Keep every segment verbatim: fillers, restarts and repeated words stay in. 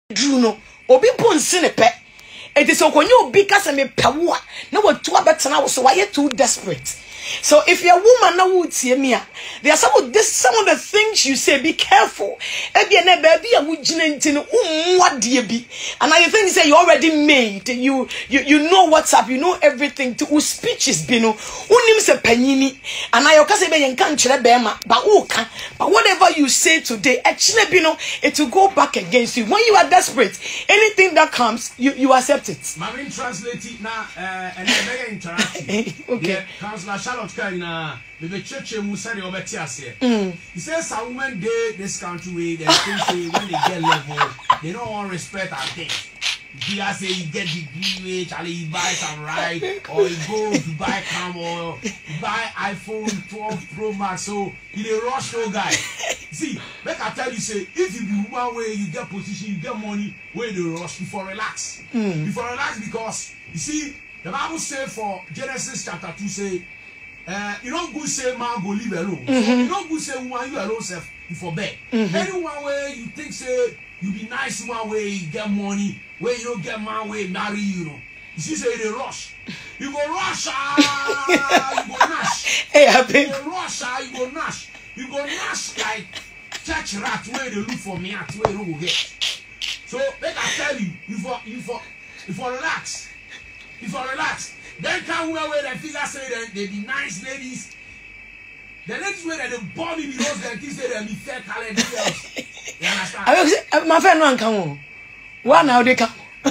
drew no obi ponsi ne pe it is okonye obi kasa me pewo a na watu abetena wo so why too desperate. So if you're a woman now would see me, there are some of this some of the things you say, be careful. Baby and baby I would what do you be? And I think say you already made you you you know what's up, you know everything to whose speech is bino, unim se penini, and I say be yankanchre bema, but oka, but whatever you say today, actually bino, it will go back against you. When you are desperate, anything that comes, you, you accept it. Marine translate it now and very interactive. Okay. Counselor Karina, the church Musari over Tiasia. He says, a woman day this country way, they think when they get level, they don't want respect and things. He has say he get degree, Charlie, he buy some right, or he go to buy cam or buy iPhone twelve Pro Max. So he a rush no guy. See, like I tell you, say if you be one way, you get position, you get money, where they rush before relax. Mm. Before relax, because you see, the Bible say for Genesis chapter two say. Uh, you don't go say man go live alone. Mm-hmm. So you don't go say woman you alone self before bed. Mm-hmm. Anyone way you think say you be nice one way you get money, where you don't get man way marry you know. You see say they rush. You go rush ah, you go nash. Hey, happy. You go rush ah, you go nash. You go nash like church rat where they look for me at where you go get. So let I tell you, you for you for you for relax. You for relax. Then come where they figure say that they be nice ladies. The ladies where they born me because they think say they be fair color girls. You understand? I will say my friend one come on. One now they come.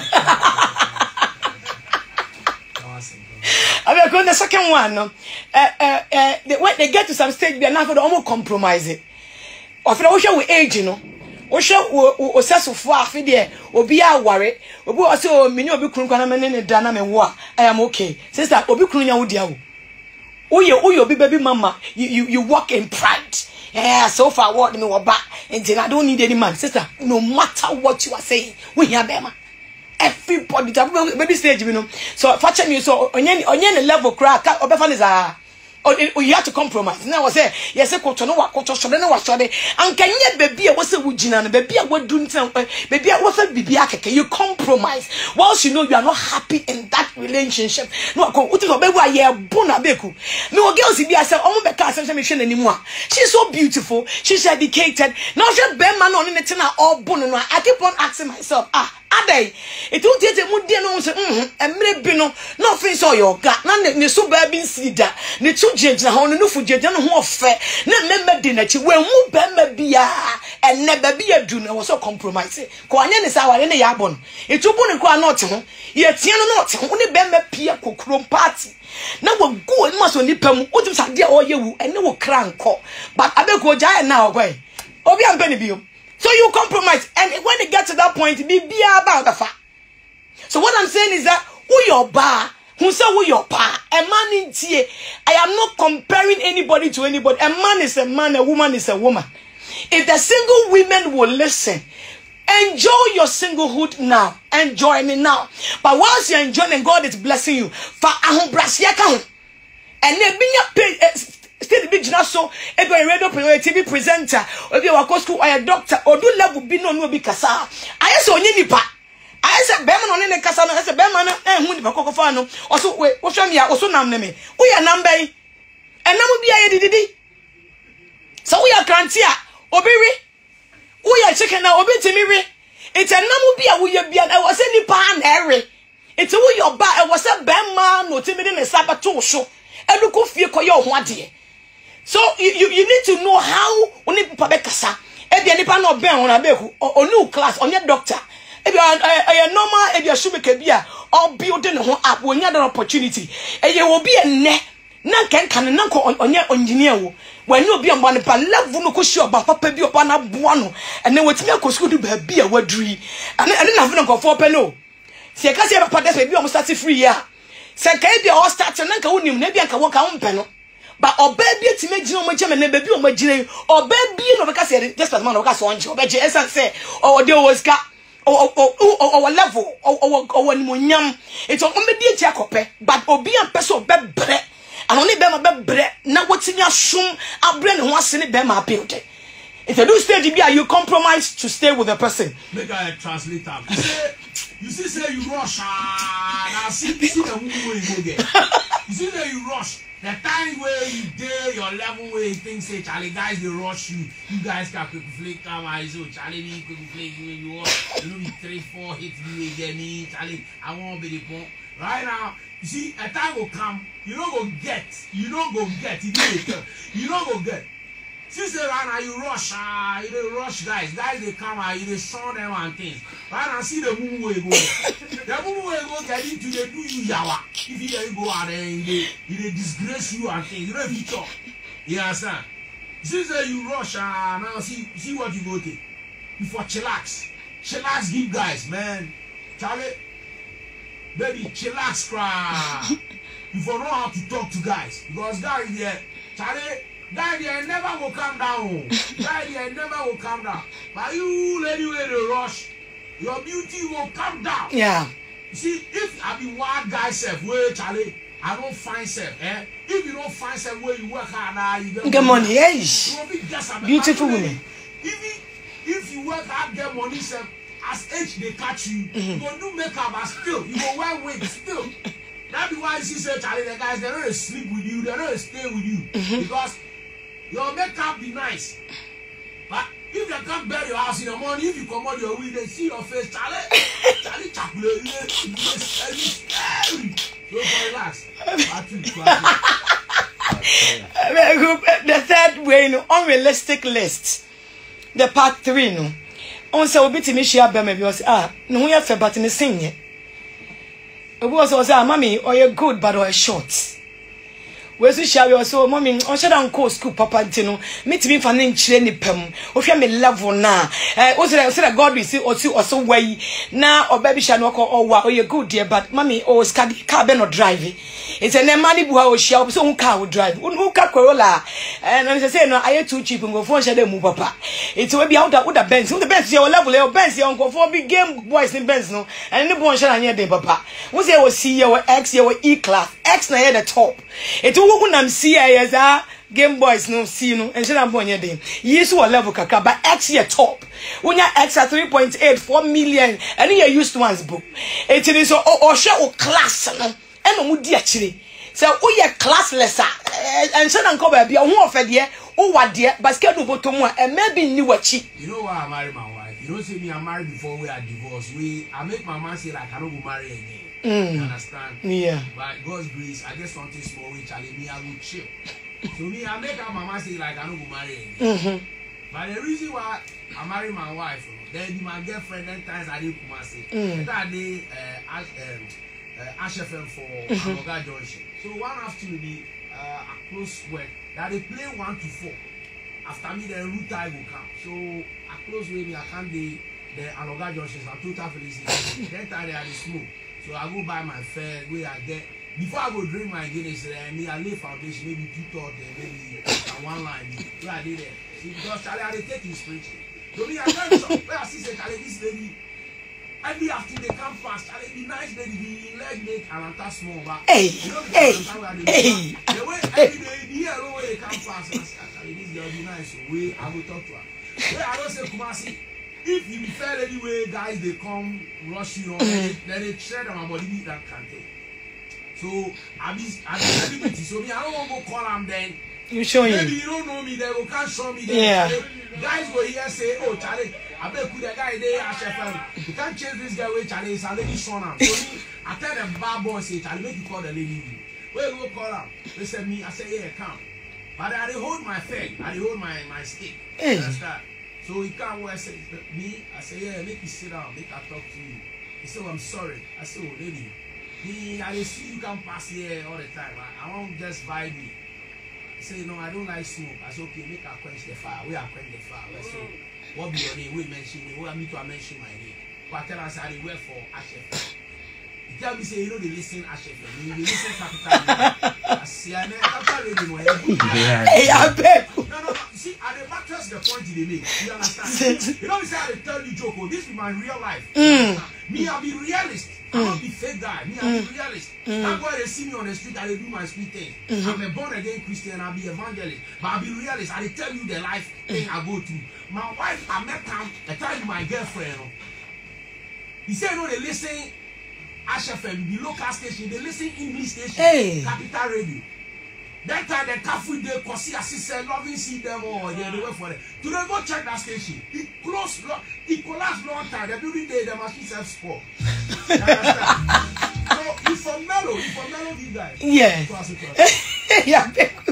I will go the second one. No, uh, uh, uh, they, when they get to some stage, they are not for the almost compromise it. Or for the ocean with age, you know. Osha o sesofo afi de obi aware obi o se o mini obi kunu kwana mene ne da na me wo I am okay sister obi kunu nya wo dia wo oye oye obi baby mama you you, you walk in pride yeah so far what me wo ba and I don't need any man sister no matter what you are saying we hear bema everybody baby stage you know so fache me so onye onye ne level crack obefa ne za or you have to compromise. Now I say, yes, I could know what coach should know what should they and can yet baby what's a woodjina, baby, I would do baby, I was a baby. You compromise. Whilst you know you are not happy in that relationship. No, go to the baby, I am bona beku. No girls, if I say, oh, my car, mission anymore. She's so beautiful, she's educated. Now she's bear man on in the tina all bona. I keep on asking myself, ah. Ade, it won't take a mood no say, hm, and maybe no, nothing so your got none, ne so baby see that, ne two judge na honor no for judge and who fair, ne member dinner, when who bembe be and never be a junior was so compromising. Quanian is our any yabon. It took one and qua not, yet Tiana not, only bembe pia cookroom party. Now we'll go and must only pem, what is a dear or you, and no crank call, but I beg go giant now away. Obi and Benny. So you compromise, and when it gets to that point, be be about the fact. So what I'm saying is that who your bar, who say who your pa, a man in tea. I am not comparing anybody to anybody. A man is a man, a woman is a woman. If the single women will listen, enjoy your singlehood now, enjoy it now. But once you're enjoying and God is blessing you, for ahun brasiaka, and then being a still big so if you're a radio T V presenter or you are school or a doctor or do level be no no be kasa I saw nipa I said beman on any kasa I said beman and who the cocofano also wait what's me also nam me we are number and now be a didi so we are grantia obiri we are chicken now obi timiri it's a namu be a we be I was any pan every it's who your ba I was a beman no timid in a sabato show and look of you call your one dear. So you, you you need to know how only pabe kasa. If you nipa no ben on abeku or new class on your doctor. If you are a normal, if you are super kebia or building home up when you have an opportunity, and you will be a ne. Nan can can nan ko on your engineer. When you be on one pa level no ko sure ba papa bi opa na boa no. And then wetimi ko school do ba bi a waduri. And then na no ko for pelo. Se ka se papa des bi o start free ya. Se ka e bi o start nan ka wonim na bi an ka wo ka umpe no. But or baby to make you much and baby or majine or baby no because just as man of us on your bedge and say or there was got or or level or when munyam it's on media jacope but obi and person bebre and only bema bebre now what's in your shum I brain once in the bema build It's a new stage. Be you compromise to stay with the person. Make a translator. You say, you see, say you rush. Ah, now see, see the move where you go get. You see, that you rush. The time where you dare your level where you think say Charlie guys they rush you. You guys can quick flick come I so Charlie me quick flick you you want you know me three four hits you again me Charlie I won't be the point. Right now, you see a time will come, you don't go get, you don't go get, you don't go get. Since right now you rush, ah, you don't rush guys, guys they come out, you they show them and things. Right now see the move where you go. The move where you go get into they do you yawa. If you there you go out there, they they disgrace you and things. You know if you talk. You understand? Since you rush, ah, now see see what you go take. Before chillax. Chillax give guys, man. Charlie, baby, chillax cry. Before know how to talk to guys. Because guys there, Charlie, guy there never will come down. Guy there never will come down. But you lady where they rush, your beauty will come down. Yeah. You see, if I be wild guy self, where Charlie, I don't find self, eh? If you don't find self where you work hard, now you get, get money. Hey. You will be just a beautiful woman. If if you work hard, get money, self, as age they catch you, mm-hmm. you go do makeup, but still, you go wear wig, still. That's why you see, Charlie, the guys, they don't sleep with you, they don't stay with you. Mm-hmm. Because your makeup be nice. But if they can't bury your house in the morning, if you come out your way, they see your face, Charlie, Charlie, chocolate, you scary. So relax. The third way, no, unrealistic list. The part three, no. On say obi timi share be me because ah, no ho ya fe but me sing ye. Obi was say ah, mommy, or you good but or short. We so share we so mommy on share down co school papa ntino me timi fa na nchire ni pam o hwe me level na eh o say say God we see o see also way na oba bi share no ko o wa o you good there but mommy o ska car be no drive it's a money bu ha o share so hu car o drive hu car Corolla eh no say no aye too cheap ngo phone share dem mu papa it's we be out da da Benz the Benz your level your Benz your ngo for big game boys in Benz no and ni bon share anya dem papa we say o C your X your E class X na here the top it who nam see as a Game Boys no see no and shall bonye dem yes what level kaka but X your top when your X at three point eight four million and you used ones book it is so or share o class no and no di akire so o ye classless and shall nko ba bia ho ofede o wade basket do bottom a maybe ni wachi. You know why I marry my wife? You don't see me I married before we are divorced. We I make my man say like I don't go marry again. Mm. You understand? Yeah. By God's grace, I get something small which I me I will chill. So me, I make up my mama say like I don't go marry again. Mm-hmm. But the reason why I marry my wife, then my girlfriend, then times I didn't come and say that day uh uh H F M for Aloga Junction. So one afternoon, uh a close work that they play one to four. After me, the route I will come. So I close with me, I can't be the Aloga Junction, so total felicity. Then time they are the smoke. So I go buy my fare, where I get before I go drink my Guinness, uh, me I lay foundation, maybe two thought there, maybe uh, one line. Where I did there. See, because Charlie I take inspiration. So me I learn some where I see say Charlie this lady every afternoon they come fast, Charlie be nice lady, be leg make and I'm small but hey, you know, hey, hey. The way every day the year the way they come fast, and Charlie this girl be nice, so we I will talk to her. Where I don't say Kumasi. If you be fair anyway, guys, they come rush you on, then they tread on my body that can't take. So I be I be celebrity. So me, I don't want to go call them then. You show you. Maybe you don't know me, they will can't show me. Then. Yeah. They, guys go here say, oh Charlie, I better put that guy there as chef. You can't chase this guy with Charlie. It's a lady son. So me, I tell them bad boy say Charlie, make you call the lady. Where you go call her? They said me. I say yeah, come. But I hold my thing. I hold my my stick. Hey. That's that. So he can't wear say me. I say yeah, make you sit down, make I talk to you. He said, oh, I'm sorry. I said, oh lady, me I see you can pass here all the time. I, I won't just vibe me. He said, no, I don't like smoke. I said, okay, make I quench the fire. We are quench the fire. I said, what be your name? We mention it. We are me to mention my name. But I tell us I work for H F. He tell me say you know they listen Ashe F M, they listen Capital. I see I Capital Radio. Hey, I beg. No, no, no. You see, I dey buttress the point they make. You understand? You know, we say I dey tell you joke. Oh, this is my real life. Mm. Me, I be realist. I don't be fake guy. Me, I be realist. That's why they see me on the street. I dey do my street thing. I'm a born again Christian. I be evangelist, but I be realist. I dey tell you the life thing I go through. My wife, I met her. I tell you my girlfriend. He said, no, they listen Ashe F M, the local station. They listen English station, hey. Capital Radio. That time the Kafu they Kosi assistant loving see them all they they wait for it. Today go check that station. It closed it collapsed long time. The building day the machine self score. You understand? So you from Mellow, you from Mellow you guys. Yeah. Yeah.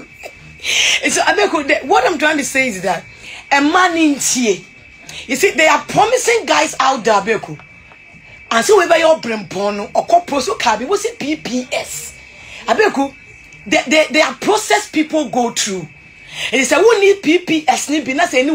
So Abeko, what I'm trying to say is that a man in T. You see, they are promising guys out there, Abeko. And so whenever you're Brempono or Coproso Kabi, what's it P P S? Abeko. They, they, they are process people go through. And they say, who need P P S? You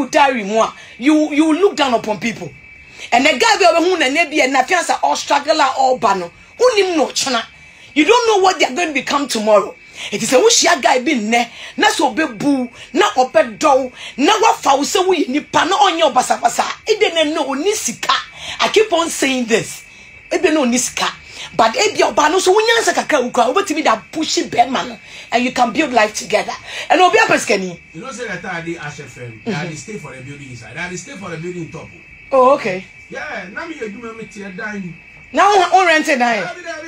you look down upon people. And the guy who nebi and nafiansa all struggle all bano. Who need no chana? You don't know what they are going to become tomorrow. It is a wish ya guy been ne, na so be boo, na ope do, na wa fause we ni pano on your basa basa. It didn't know nisika. I keep on saying this. It didn't know nisika. But if your bano so when you answer kakauka over to me that pushy bad man and you can build life together. And Obia Pescani. You know, say that I did Ashe F M, they had to stay for the building inside. They had to stay for the building top. Oh, okay. Yeah, now me you do me tear down. Now on rented now.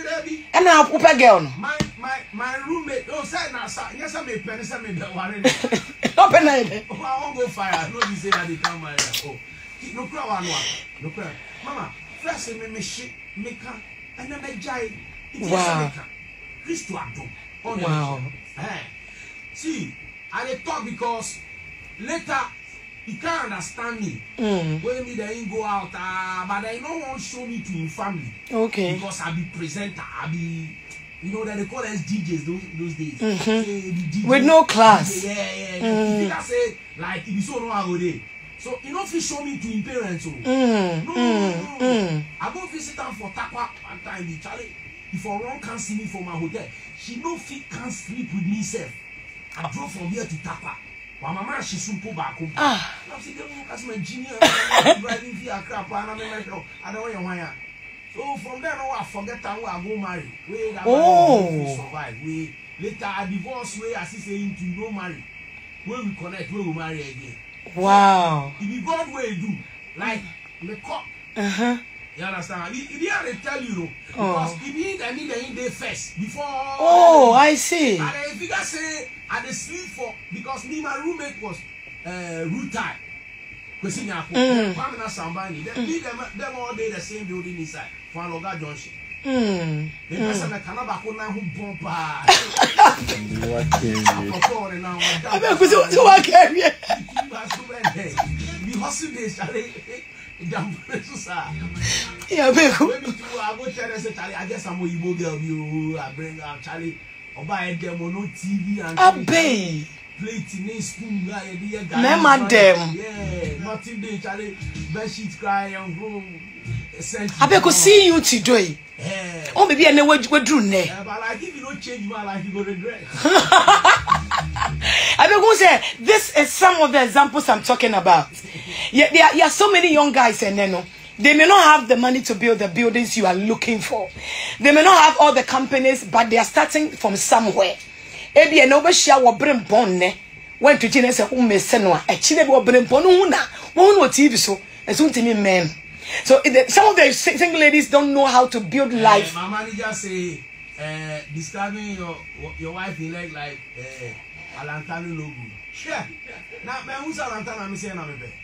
And now Upa girl. My my my roommate, oh say na sa, yes I may penny say me be worry. Open night. Oh, I won't go fire. No be say that they come my oh. No cry one one. No cry. Mama, first me me shit me can and then I jai. Wow. Christo Adom. Wow. Hey. See, I dey talk because later he can't understand me. Mm. When me they ain't go out, uh, but they don't want to show me to his family. Okay. Because I be presenter, I be, you know that they call us D Js those those days. Mm-hmm. Say, D J, with no class. Yeah, yeah, yeah. Mm. If you say like if you so no go there. So you know if you show me to his parents, oh. Mm. No, Mm. no, no, no. Mm. I go visit them for Takwa one time. The Charlie, if a wrong can't see me from my hotel, she no fit can't sleep with me self. I drove from here to Takwa. My mama she sumpo back home. Ah. I said, "That's my engineer driving via crap." And I'm like, "No, I don't want you." So from there, no, I forget how I go marry. We that oh. survive. We later I divorce. We as saying to no marry. When we connect, we will marry again. Wow. So, if you God way do like the cop. Uh huh. You understand? If he had to tell you, because oh. if he need, I need the day first before. Oh, I see. And if you guys say I dey sleep for because me my roommate was uh Rutai. Kwesi Nyako. Kwame na Sambani. They me them them all day the same building inside. For Loga Junction. Hmm. The person that cannot back on now who bump ah. I bet kwesi so wa carry. The hustle days Charlie. Yeah, Beko. Maybe two I go tell them say Charlie I guess I'm a Igbo girl you I bring out Charlie. Oba them no T V and Abey. Plate in spoon guy there guy. Mema them. Yeah, nothing dey Charlie. Bed sheet cry and grow. Abeko see you today. Yeah. Oh maybe I know what we do ne. Yeah, but like if you don't change my life you go regret. Abeko say this is some of the examples I'm talking about. Yeah, there are, there are so many young guys and then no. They may not have the money to build the buildings you are looking for. They may not have all the companies, but they are starting from somewhere. Ebi eno be share wo brim bon ne. When to Gina say um se no a chine be wo brim bon hu na. Wo hu no T V so. Eso ntimi men. So it, some of the single ladies don't know how to build life. Uh, my manager say uh, describing your your wife in like like uh, Alantano logo. Yeah. Now me who's Alantano me say na me be.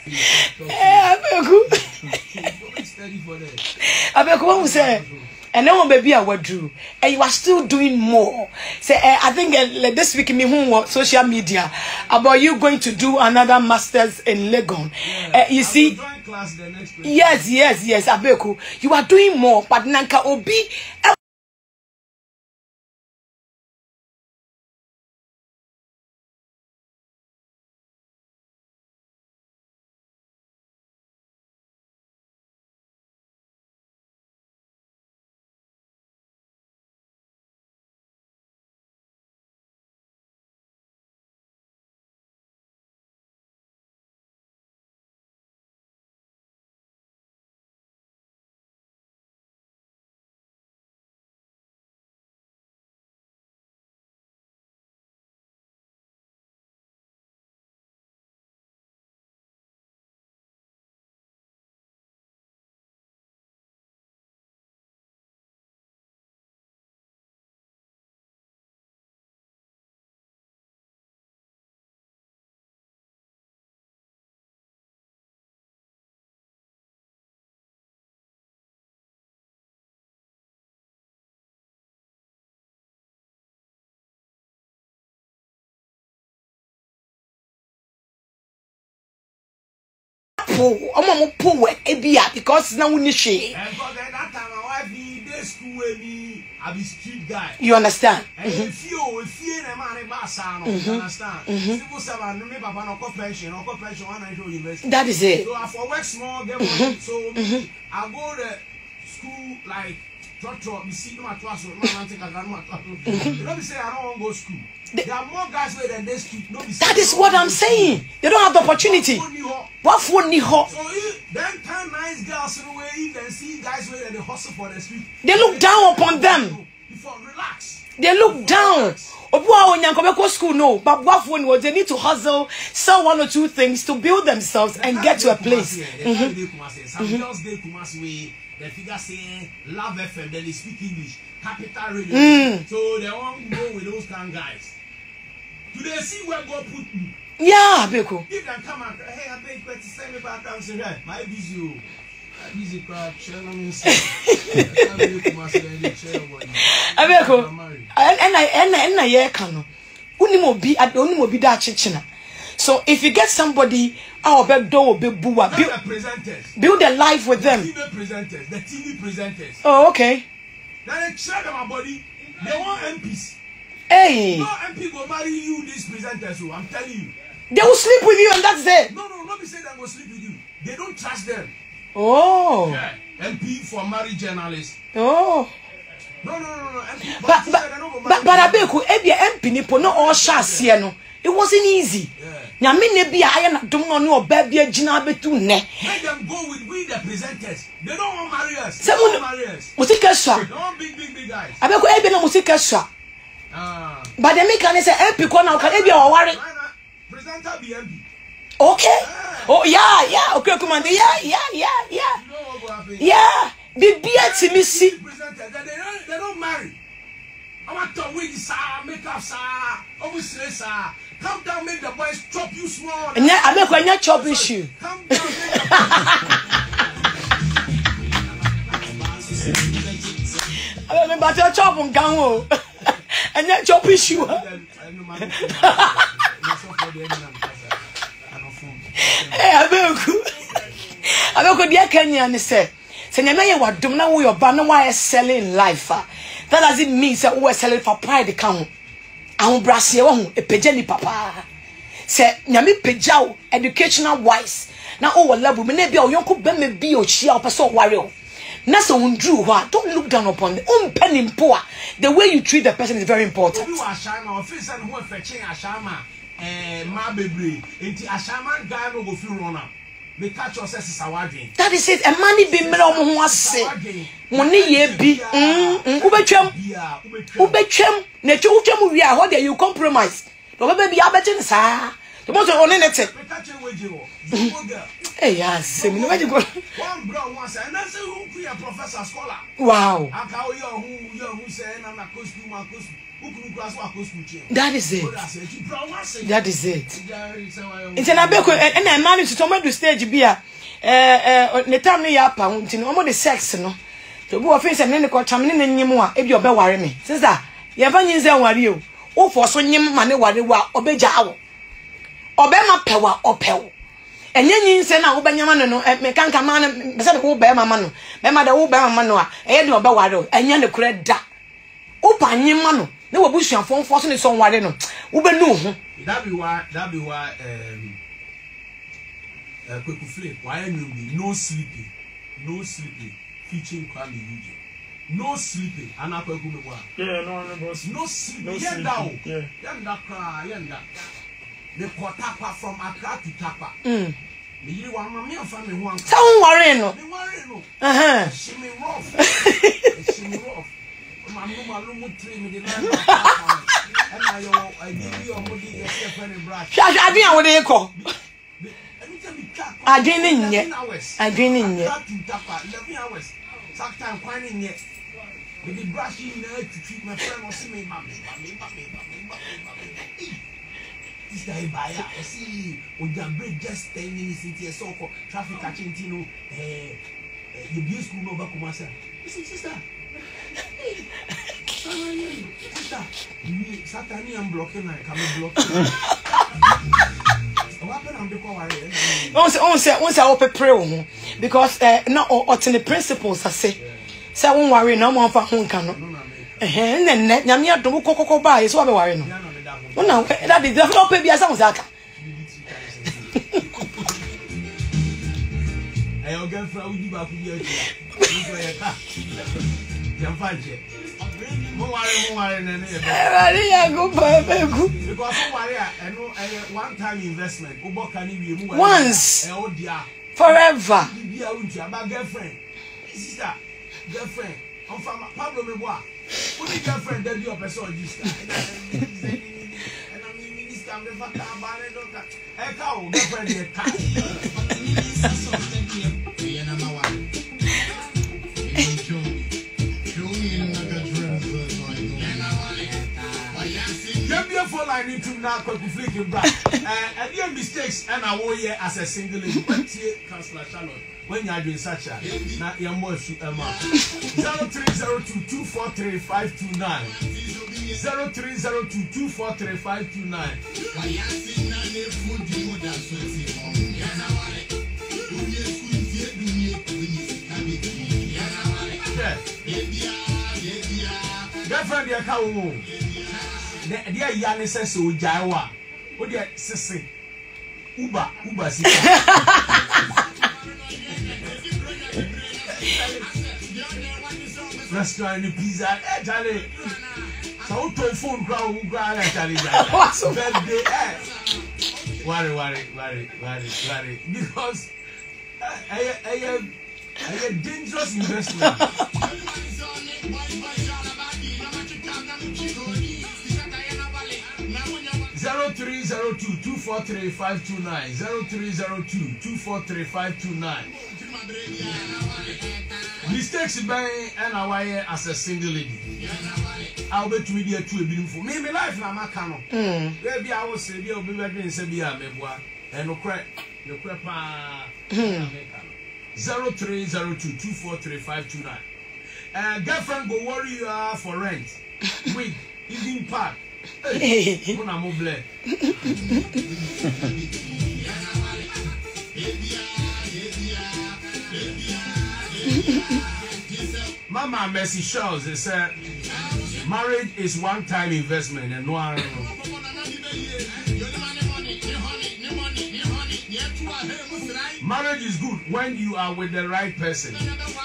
Eh, abeku. Abeku, what we say? And now, baby, I would do, and you are still doing more. Say, uh, I think uh, like this week, me who social media about you going to do another masters in Legon. Yeah, uh, you I see, class the next yes, yes, yes, Abeku, you are doing more, but Nanka Obi. Uh, I'm poor because now we need she. You understand? If you if you a man you understand? Civil servant no papa no pension no pension one university. That is it. So I for work small get money. So I go to school like trot me see no atwas no man think I can no atwas. You know me say I don't want to go school. There are more guys where than this street. No be that is what I'm saying. They don't have the opportunity. What for ni ho? So then ten nice girls in the way you can see guys where they hustle for the street. They look down upon them. Before relax. They look down. School no, but what for they need to hustle, sell one or two things to build themselves and get to a place. Some girls they Kumasi way. The figure say Love F M, then they speak English. Capital Radio. Mm. So they won't go with those kind of guys. Do they see where God put me? Yeah, Beko. If they come and hey, I beg you to send me back and say, hey, my busy, my busy crowd, share on me. Abeko. And I and I and I hear Kano. Unimo be at Unimo be that chichina. So if you get somebody, our bed door be bua build the presenters, build a life with them. The T V presenters, the T V presenters. Oh, okay. Then they check my body. They want M Ps. Hey. No M P go marry you, these presenters. So I'm telling you. They will sleep with you and that's it. No, no, not be say they will sleep with you. They don't trust them. Oh. Yeah. M P for married journalists. Oh. No, no, no, no. M P, but but but, but I beg you, every M P nipo no all shots here no. It wasn't easy. Yeah. Nyame ne bia aye na dom no no oba bia gina betu ne. Let them go with we the presenters. They don't want marry us. They don't want marry us. Musika swa. They want big big big guys. Abeko ebe na musika swa. Ah. But they make an say M P ko na ka ebe o ware. Presenter be M P. Okay. Yeah. Oh yeah, yeah. Okay, commander. Yeah, yeah, yeah, yeah. You know what will happen? Yeah. Be bia ti mi si. Presenter they don't they don't marry. I want to win sir, make up sir. Obviously sir. Come down, make the boys chop you small. And yeah, I make when you chop issue. Come down, make the I remember to chop on gang. And you chop issue. Hey, I I go dear Kenya and say, say you what do now your banner why selling life. That doesn't mean that we are selling for pride account. Ahun brase won e peja ni papa se nyame pejao educational wise na o wo level me na bia o yonko be me bi o chia o person ware o na so undru ho don't look down upon them um penny mpo the way you treat the person is very important. Obi wa ashama o fi say no fetching ashama eh ma bebre enti ashama guy no go feel run am. Me catch yourself is awadwen. That is it. A money be me omo ho ase. Money ye bi. Mm. Ubetwam. Ubetwam. Na twa utwam wi a ho there you compromise. No be be abete sa. The most on it. Me catch you weje wo. Eh ya se me no weje go. One bro one say and say who be a professor scholar. Wow. Aka o yo hu yo hu say na na cost you ma cost. That is it. That is it. It's an abeko and I managed to come to stage beer. Eh, the time they are pounding almost the sex, no. To go offense and then got taming in Yimua, if you're bewaring me. Says that, you have any zone where you, oh, for so yim money, what you are, obey Jaw. Obema pewa or pel. And then you say now, Obanyamano, and Mekanka man, Bessie Obama Mano, Bema the Obama Manoa, and you Bawado, and Yan the Cred da. Opa Yimano. No will bush and phone forcing is on what I know. Ube no. That be why, that be why, um, uh, quick flip. Why you be no sleeping, no sleeping, featuring Kwame Eugene. No sleeping, and I could go. Yeah, no, no, no sleeping. Yeah, down. Yeah, yanda cry, yanda. The Kotapa from Accra to Tapa. Hmm. You want my family one. Don't worry, no. Don't worry, no. Uh huh. She me rough. She me rough. My mama look three me the line. And I I give you a body yourself any brush. I didn't what they call. I didn't yet. I didn't yet. eleven hours. Sometimes finding yet. With the brush in there to treat my friend or see me, mommy, mommy, mommy, mommy, mommy. This guy buyer, I see. When you break just ten minutes into a so-called traffic catching, you know, eh, you be school no back to myself. Listen, sister. Sister, you Saturday I'm blocking I come block. What happened? I'm the worry. Once, once, once I open prayer, because uh, no, or the principles I say. Say I won't worry no more for home cannot. And then net, Yamia don't go cocoa buy, so I worry no. No, no, that is definitely be as I was like. I get from you back here. You're fine. Because one time investment, once forever. Girlfriend, sister, girlfriend, I'm from Pablo Meboa. Who is girlfriend that you are person? And I mean, minister, I'm never about it. I can't girlfriend your cat. Beautiful line into now conflicting brand. And your mistakes and I will hear as a single lady. Councillor Charlotte, when you are doing such a now you're more zero three zero two two four three five two nine zero three zero two two four three five two nine. Girlfriend, you're coming. Dear Yanni says so, Jawa. What dear Sissy? Uber, Uber, restaurant, pizza, eh, Charlie. So, to phone crowd, who cried at Charlie. Birthday, eh? Worry, worry, worry, worry, worry. Because I have a dangerous investment. Zero three zero two two four three five two nine zero three zero two two four three five two nine. Mistakes by and away as a single lady. I'll bet you there to a beautiful. Maybe life na makano. Maybe I will say you'll be ready and say be a meboa and no crack no crap. Zero three zero two two four three five two nine. Uh, girlfriend go worry you are for rent. Wig, evening park. Hey, Mona Moble. Mama Mercy Charles is uh, marriage is one time investment and no one. Marriage is good when you are with the right person.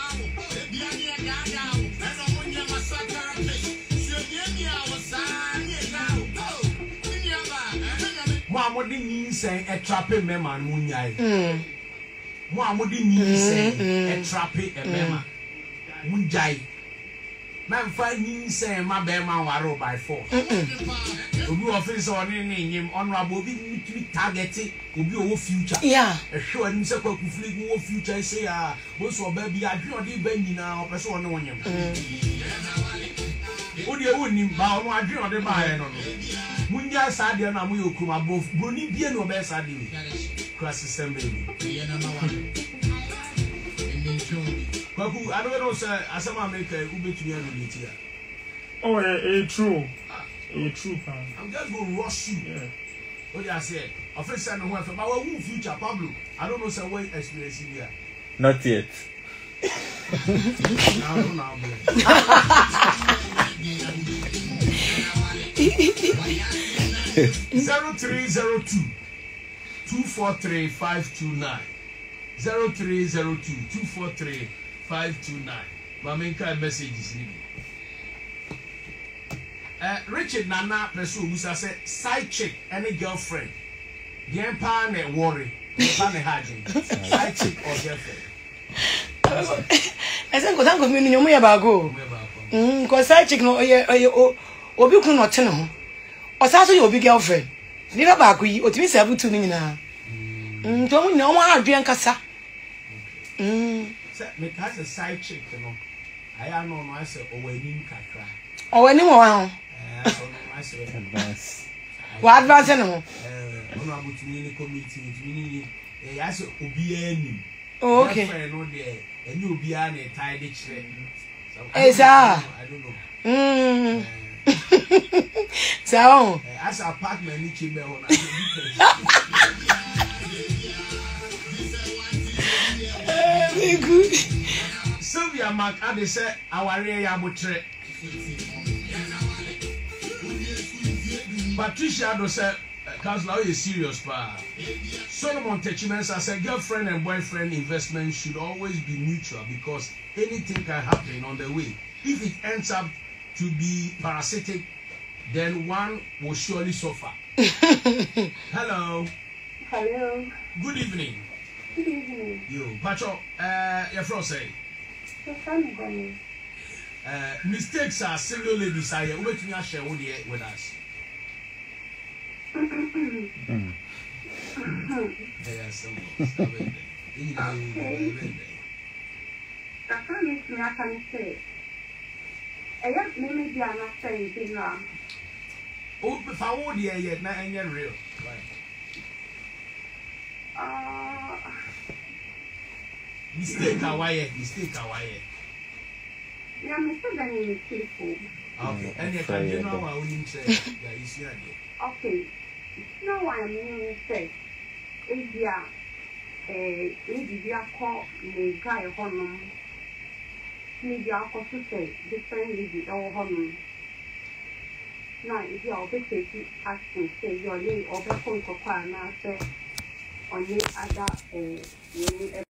Mo didn't say a trapping man munyai. Mo didn't say a trapping a mema munjai. Man finding say my bearman waro by force. Obi office on him honorable be targeted will be our future. Yeah. A show and say ko kufli wo future say ah wo so baby adwe odi ba nyina o person no wonyam. Odi e woni ba ono adwe ode ba ye no no. Munya sa de na mu yokuma bof. Broni bie no be sa de. Class assembly. Ye na ma wa. Kwaku, I don't know say asama make ubetumi adulate here. Oh, eh, eh, true. Eh, true, man. I'm just going to rush you. Yeah. What you say? Officer no one from our future Pablo. I don't know say what experience here. Not yet. Now now. Zero three zero two two four three five two nine. Zero three zero two two four three five two nine. Mamenka messages ni. Uh, Richard Nana Pesu Musa said side chick any girlfriend. Yen pa ne worry. Pa ne hajin. Side chick or girlfriend. I said, "Go me ni nyomu ya bago." Mm, cause side chick no oye oye obi kun no te ne ho. Osaso ye obi girlfriend. Ni ba bago yi otimi seven two ni nyina. Mm, to mu ni omo adwen kasa. Mm. Say me has a side chick no. Aya no no I say owanim kakra. Owanim wo ho. Advance. What advance no? Eh, ono abutumi ni committee, utumi ni eh ya say obi anim. Oh, okay. No dey, eni obi a na tie de kire. Eh sir. I don't know. Mm. So, as apartment ni chibe ho na. very good. Sylvia Mark ade say aware ya botre. Patricia do say Counselor is serious pa. Solomon Techimensa said girlfriend and boyfriend investment should always be mutual because anything can happen on the way. If it ends up to be parasitic, then one will surely suffer. Hello. Hello. Good evening. Good evening. You, Pacho, uh, your friend say. Uh, mistakes are single ladies. I wait me share with us. Mm. Yes, okay. That's what makes me I can say. I have maybe be an saying thing now. Oh, if I would hear yet, not any real. Uh, Mistake Hawaii, mistake Hawaii. yeah, Mister Benny is people. Okay, and you can you know what I wouldn't say. Yeah, you see Okay. No one meaning say, India, eh, India call the guy honum. Media call to say, different lady or honum. Now, if you are basically asking, say, your name or the phone for Kwana, say, on the other, eh,